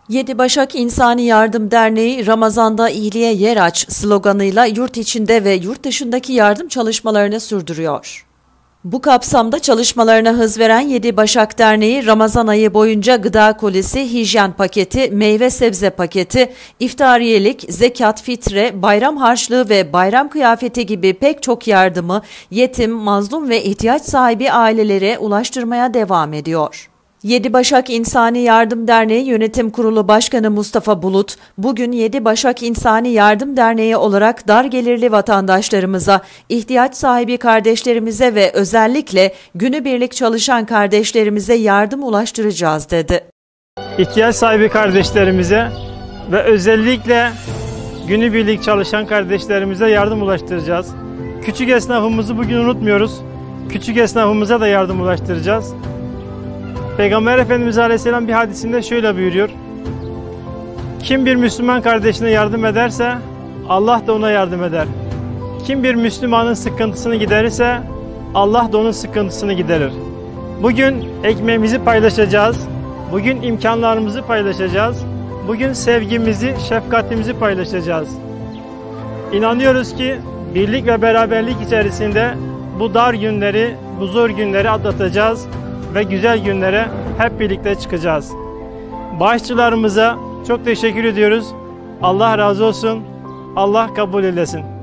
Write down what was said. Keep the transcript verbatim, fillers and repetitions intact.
Yedi Başak İnsani Yardım Derneği Ramazan'da iyiliğe yer aç sloganıyla yurt içinde ve yurt dışındaki yardım çalışmalarını sürdürüyor. Bu kapsamda çalışmalarına hız veren Yedi Başak Derneği Ramazan ayı boyunca gıda kolisi, hijyen paketi, meyve sebze paketi, iftariyelik, zekat, fitre, bayram harçlığı ve bayram kıyafeti gibi pek çok yardımı yetim, mazlum ve ihtiyaç sahibi ailelere ulaştırmaya devam ediyor. Yedi Başak İnsani Yardım Derneği Yönetim Kurulu Başkanı Mustafa Bulut, bugün Yedi Başak İnsani Yardım Derneği olarak dar gelirli vatandaşlarımıza, ihtiyaç sahibi kardeşlerimize ve özellikle günübirlik çalışan kardeşlerimize yardım ulaştıracağız dedi. İhtiyaç sahibi kardeşlerimize ve özellikle günübirlik çalışan kardeşlerimize yardım ulaştıracağız. Küçük esnafımızı bugün unutmuyoruz. Küçük esnafımıza da yardım ulaştıracağız. Peygamber Efendimiz Aleyhisselam bir hadisinde şöyle buyuruyor: kim bir Müslüman kardeşine yardım ederse Allah da ona yardım eder. Kim bir Müslümanın sıkıntısını giderirse Allah da onun sıkıntısını giderir. Bugün ekmeğimizi paylaşacağız. Bugün imkanlarımızı paylaşacağız. Bugün sevgimizi, şefkatimizi paylaşacağız. İnanıyoruz ki birlik ve beraberlik içerisinde bu dar günleri, bu zor günleri atlatacağız ve güzel günlere hep birlikte çıkacağız. Bağışçılarımıza çok teşekkür ediyoruz. Allah razı olsun. Allah kabul eylesin.